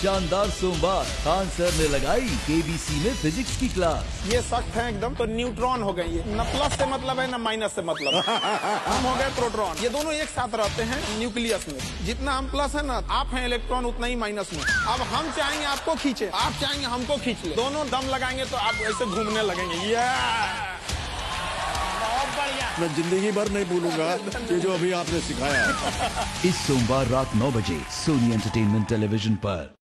शानदार सोमवार खान सर ने लगाई केबीसी में फिजिक्स की क्लास। ये सख्त है एकदम, तो न्यूट्रॉन हो गई है, न प्लस से मतलब है न माइनस से मतलब हम हो गए प्रोटॉन। ये दोनों एक साथ रहते हैं न्यूक्लियस में। जितना हम प्लस है ना, आप हैं इलेक्ट्रॉन उतना ही माइनस में। अब हम चाहेंगे आपको खींचे, आप चाहेंगे हमको खींच ले, दोनों दम लगाएंगे तो आप ऐसे घूमने लगेंगे। मैं जिंदगी भर नहीं भूलूंगा ये जो अभी आपने सिखाया। इस सोमवार रात 9 बजे सोनी एंटरटेनमेंट टेलीविजन पर।